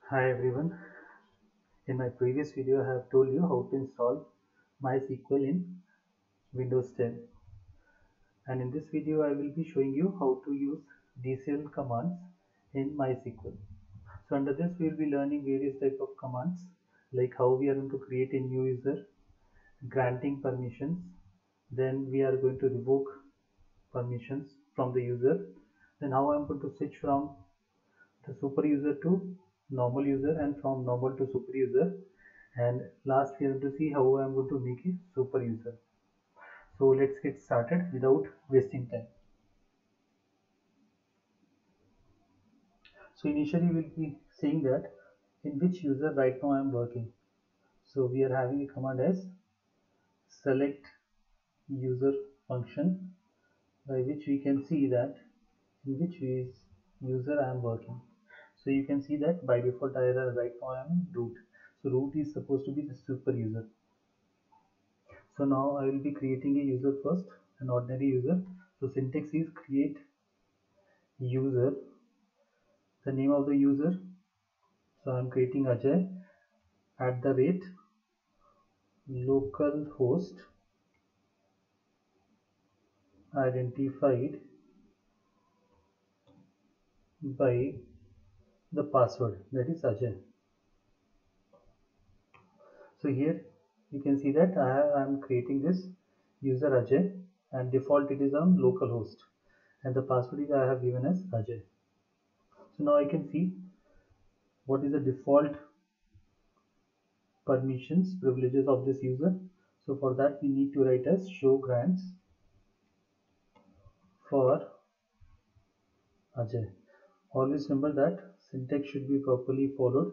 Hi everyone. In my previous video, I have told you how to install MySQL in Windows 10. And in this video, I will be showing you how to use DCL commands in MySQL. So under this, we will be learning various type of commands, like how we are going to create a new user, granting permissions, then we are going to revoke permissions from the user, then how I am going to switch from the super user to normal user and from normal to super user, and last we have to see how I am going to make a super user. So let's get started without wasting time. So initially we'll be saying that in which user right now I am working. So we are having a command as select user function, by which we can see that in which user I am working. So you can see that by default right now I am in root. So root is supposed to be the super user. So now I will be creating a user first, an ordinary user. So syntax is create user, the name of the user. So I'm creating Ajay at the rate localhost identified by the password, that is Ajay. So here you can see that I am creating this user Ajay, and default it is on localhost, and the password is I have given as Ajay. So now I can see what is the default permissions privileges of this user. So for that we need to write as show grants for Ajay. Always remember that syntax should be properly followed.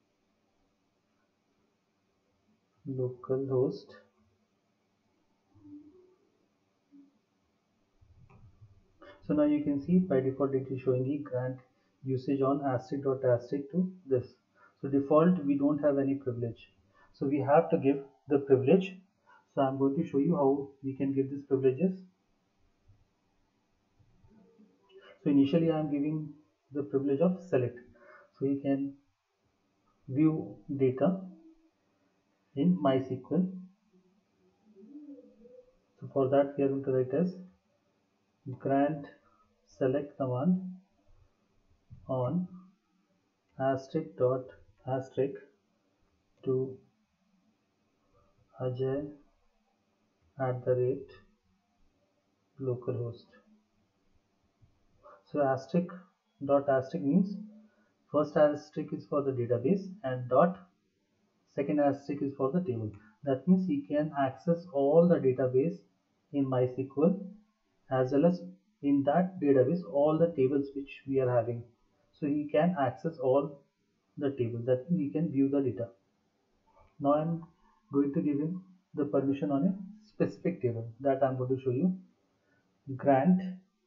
Localhost so now you can see by default it is showing the grant usage on asterisk dot asterisk to this. So default we don't have any privilege, so we have to give the privilege. So I'm going to show you how we can give these privileges. So initially I am giving the privilege of select, so you can view data in MySQL. So for that we are going to write as grant select command on asterisk dot asterisk to Ajay at the rate localhost. So asterisk dot asterisk means first asterisk is for the database and dot second asterisk is for the table. That means he can access all the database in MySQL, as well as in that database all the tables which we are having. So he can access all the tables, that means he can view the data. Now I am going to give him the permission on a specific table, that I am going to show you. Grant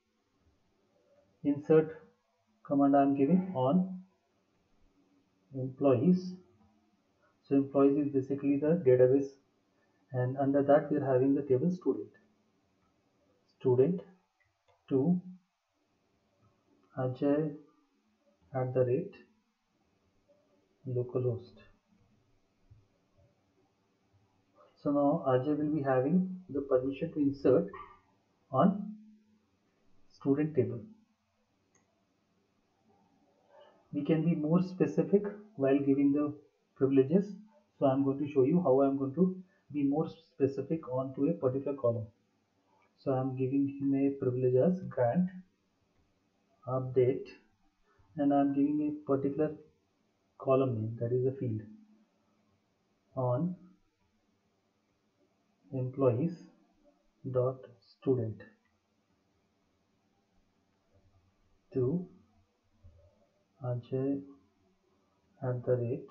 insert command I am giving on employees. So employees is basically the database, and under that we are having the table student to Ajay at the rate localhost. So now Ajay will be having the permission to insert on student table. We can be more specific while giving the privileges. So I'm going to show you how I'm going to be more specific onto a particular column. So I'm giving him a privilege as grant update, and I'm giving a particular column name, that is a field, on employees dot student to Ajay at the rate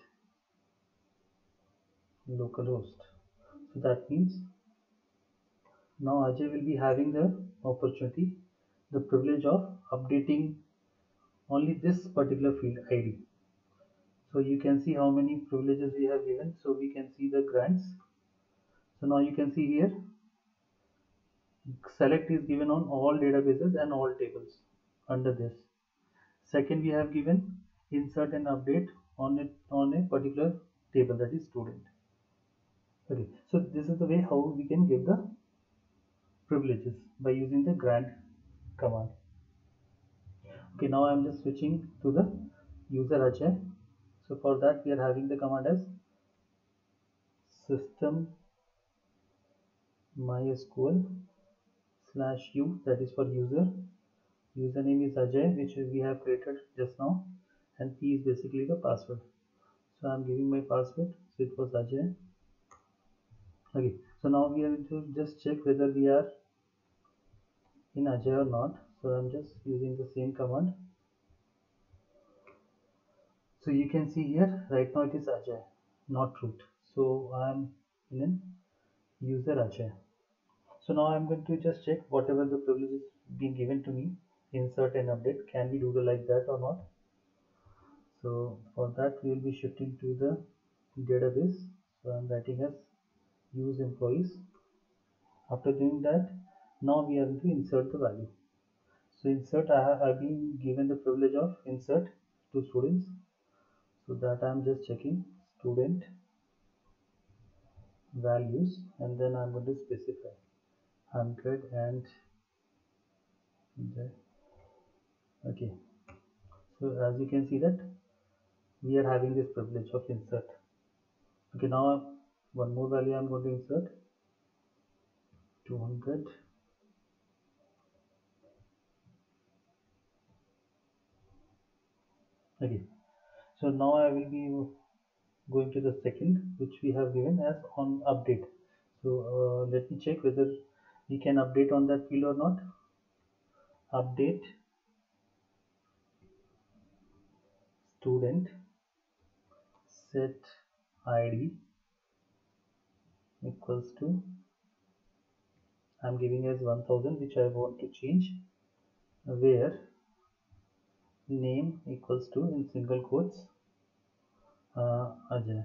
localhost. So that means now Ajay will be having the opportunity, the privilege of updating only this particular field ID. So you can see how many privileges we have given. So we can see the grants. So now you can see here select is given on all databases and all tables under this. Second, we have given insert and update on a particular table, that is student. Okay, so this is the way how we can give the privileges by using the grant command. Okay, now I'm just switching to the user Ajay. So for that we are having the command as system mysql /u, that is for user. Username is Ajay, which we have created just now, and p is basically the password. So I'm giving my password, so it was Ajay. Okay, so now we have to just check whether we are in Ajay or not. So I'm just using the same command. So you can see here right now it is Ajay, not root. So I'm in user Ajay. So now I'm going to just check whatever the privileges being given to me, insert and update. Can we do the like that or not? So for that we will be shifting to the database. So I'm writing as use employees. After doing that, now we are going to insert the value. So insert, I've been given the privilege of insert to students. So that I'm just checking student values, and then I'm going to specify 100 and the, okay. So as you can see that we are having this privilege of insert. Okay, now one more value I'm going to insert, 200. Okay, so now I will be going to the second, which we have given as on update. So let me check whether we can update on that field or not. Update student set id equals to, I'm giving as 1000, which I want to change, where name equals to, in single quotes, Ajay.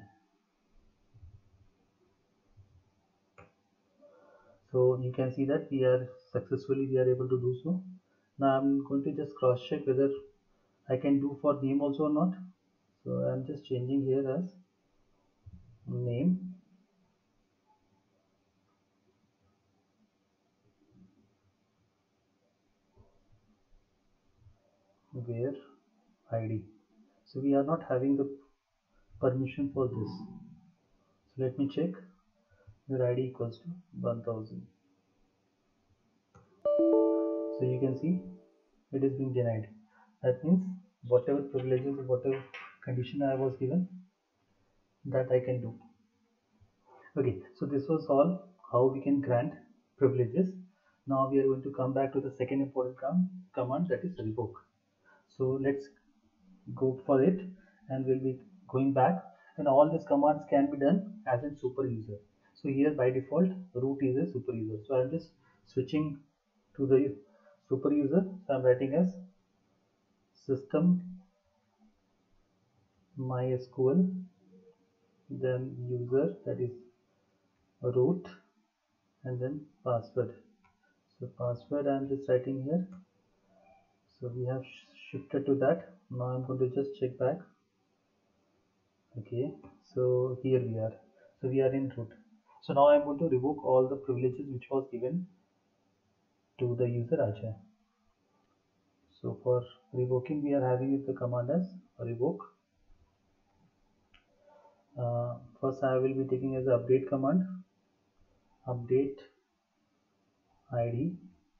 So you can see that we are able to do so. Now I'm going to just cross check whether I can do for name also or not. So I'm just changing here as name where id. So we are not having the permission for this. So let me check, where id equals to 1000. So you can see it is being denied. That means whatever privileges, whatever condition I was given, that I can do. Okay, so this was all how we can grant privileges. Now we are going to come back to the second important command, that is revoke. So let's go for it, and we'll be going back, and all these commands can be done as a super user. So here by default root is a super user, so I'm just switching to the super user. So I'm writing as system mysql, then user, that is root, and then password. So password I'm just writing here. So we have shifted to that. Now I'm going to just check back. Okay, so here we are. So we are in root. So now I'm going to revoke all the privileges which was given to the user Ajay. So for revoking, we are having the command as revoke. First I will be taking as update command, update id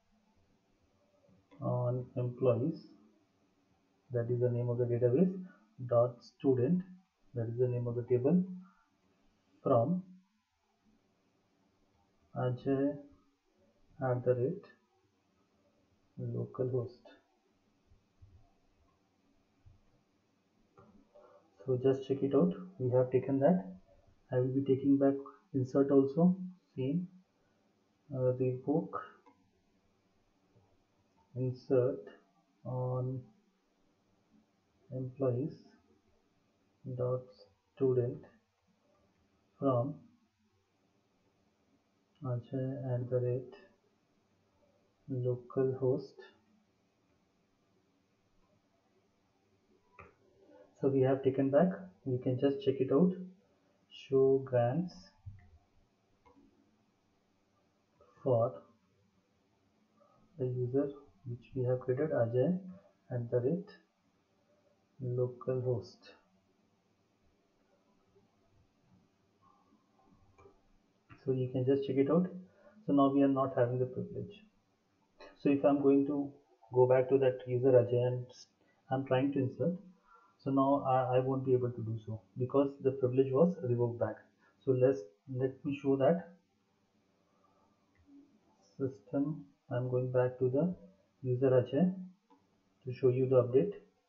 on employees, that is the name of the database, dot student, that is the name of the table, from Ajay @ localhost. So just check it out. We have taken that. I will be taking back insert also. Same. Revoke insert on employees dot student from Ajay @ localhost. So we have taken back. You can just check it out. Show grants for the user which we have created, Ajay @localhost. So you can just check it out. So now we are not having the privilege. So if I'm going to go back to that user Ajay and I'm trying to insert, so now I won't be able to do so because the privilege was revoked back. So let me show that system. I'm going back to the user Ajay to show you the update.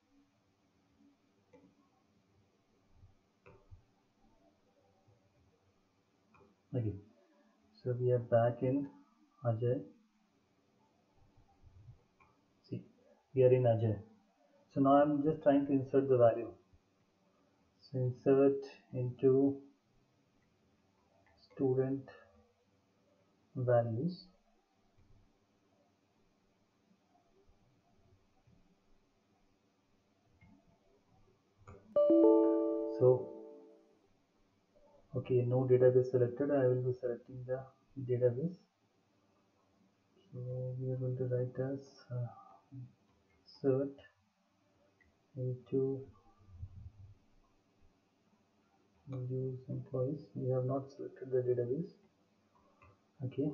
Okay, so we are back in Ajay. See, we are in Ajay. So now I'm just trying to insert the value. So insert into student values. So okay, no database selected. I will be selecting the database. So we are going to write as insert into use employees. We have not selected the database. Okay,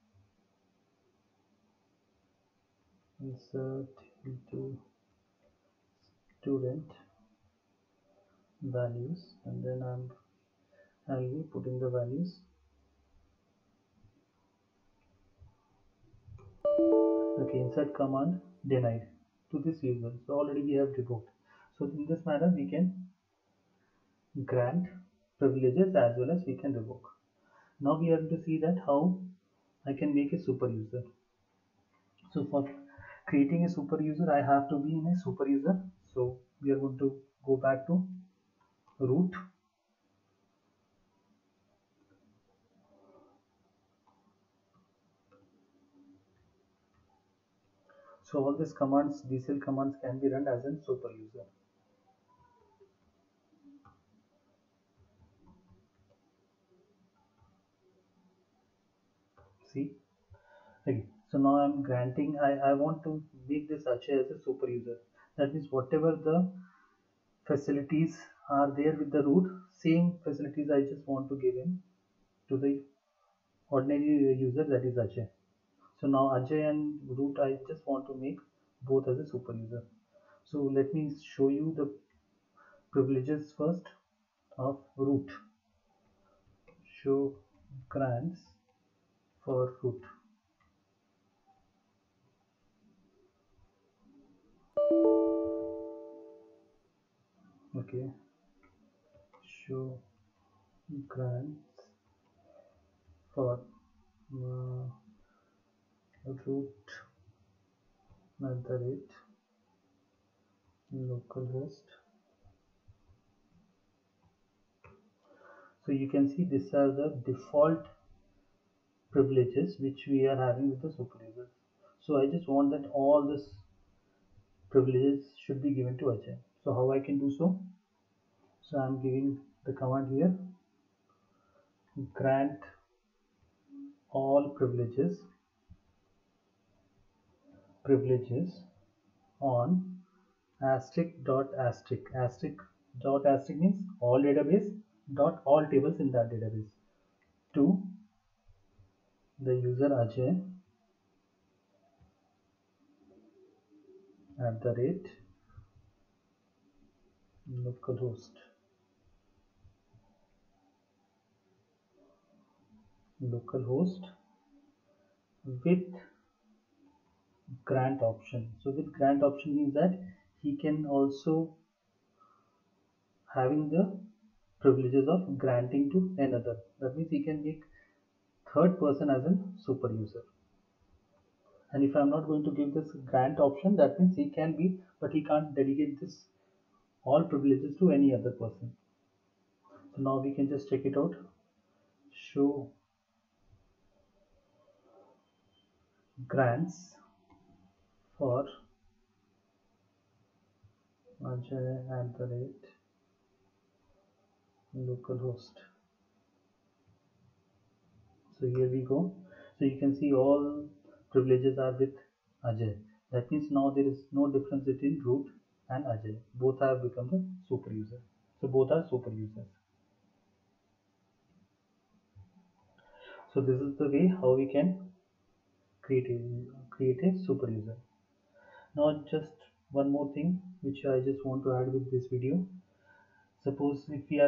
insert into student values, and then I'll be putting the values. Okay, insert command denied to this user. So already we have revoked. So in this manner we can grant privileges as well as we can revoke. Now we have to see that how I can make a super user. So for creating a super user, I have to be in a super user. So we are going to go back to root. So all these commands, DCL commands can be run as a super user. See, okay. So now I'm granting, I want to make this Ajay as a super user. That means whatever the facilities are there with the root, same facilities I just want to give him to the ordinary user, that is Ajay. So now Ajay and root I just want to make both as a super user. So let me show you the privileges first of root. Show grants for root. Okay, show grants for root @localhost. So you can see these are the default privileges which we are having with the super users. So I just want that all this privileges should be given to Ajay. So how I can do so? So I'm giving the command here, grant all privileges on asterisk dot asterisk. Asterisk dot asterisk means all database dot all tables in that database to the user Ajay @localhost. Localhost with grant option. So with grant option means that he can also having the privileges of granting to another. That means he can make third person as a super user. And if I'm not going to give this grant option, that means he can be, but he can't delegate this all privileges to any other person. So now we can just check it out. Show grants for Ajay@localhost. So here we go. So you can see all privileges are with Ajay. That means now there is no difference between root and Ajay. Both have become the super user. So both are super users. So this is the way how we can create a super user. Now just one more thing which I just want to add with this video. Suppose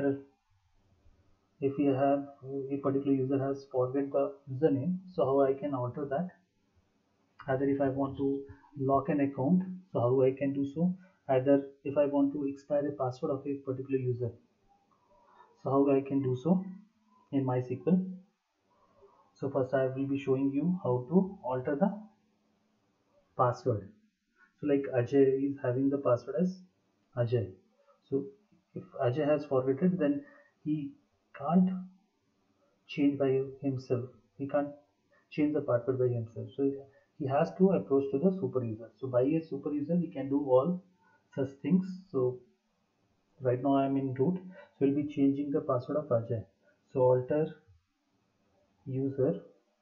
if we have a particular user has forget the username, so how I can alter that? Either if I want to lock an account, so how I can do so? Either if I want to expire a password of a particular user, so how I can do so in MySQL. So first I will be showing you how to alter the password. So like Ajay is having the password as Ajay. So if Ajay has forgotten, then he can't change by himself. He can't change the password by himself. So he has to approach to the super user. So by a super user, we can do all such things. So right now I am in root. So we'll be changing the password of Ajay. So alter user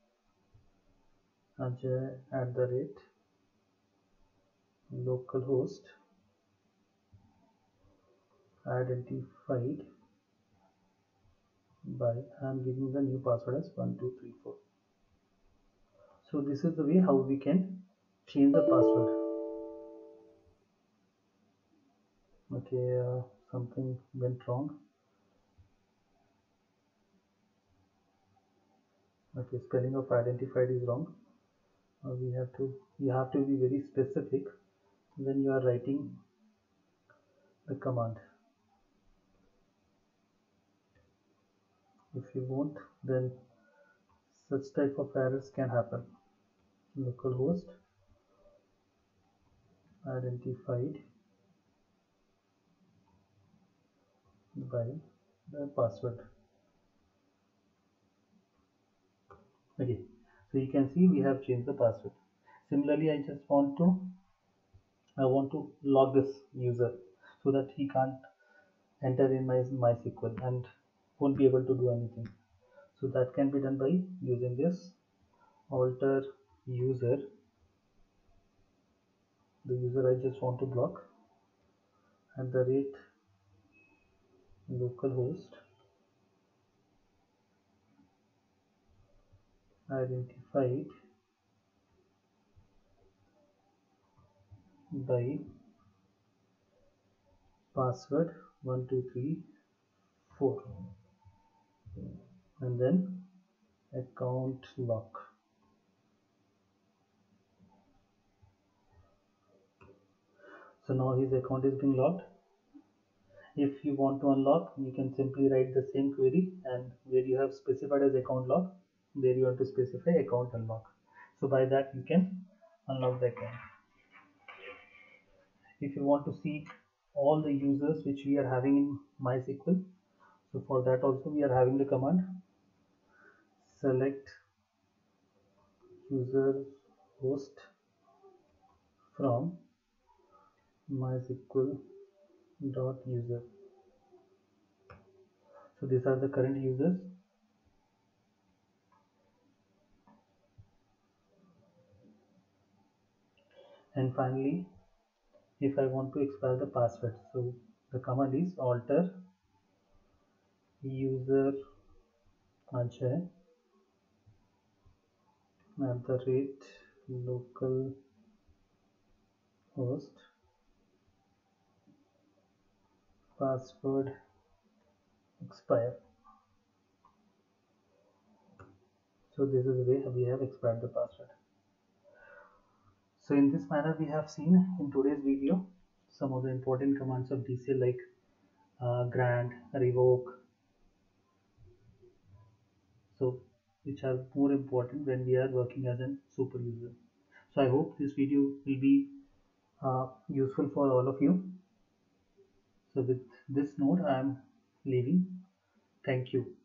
Ajay@localhost identified by I'm giving the new password as 1234. So this is the way how we can change the password. Okay, something went wrong. Okay, spelling of identified is wrong. You have to be very specific when you are writing the command. If you won't, then such type of errors can happen. Localhost identified by the password. Okay, so you can see we have changed the password. Similarly, I want to log this user so that he can't enter in my MySQL and won't be able to do anything. So that can be done by using this alter user, the user I just want to block, @localhost identified by password 1234 and then account lock. So now his account is being locked. If you want to unlock, you can simply write the same query, and where you have specified as account lock, there you have to specify account unlock. So by that you can unlock the account. If you want to see all the users which we are having in MySQL, so for that also we are having the command select user host from MySQL.user. So these are the current users. And finally, if I want to expire the password, so the command is alter user Ajay @localhost password expire. So this is the way we have expired the password. So in this manner we have seen in today's video some of the important commands of DCL like grant, revoke, so which are more important when we are working as a super user. So I hope this video will be useful for all of you. So with this note I am leaving. Thank you.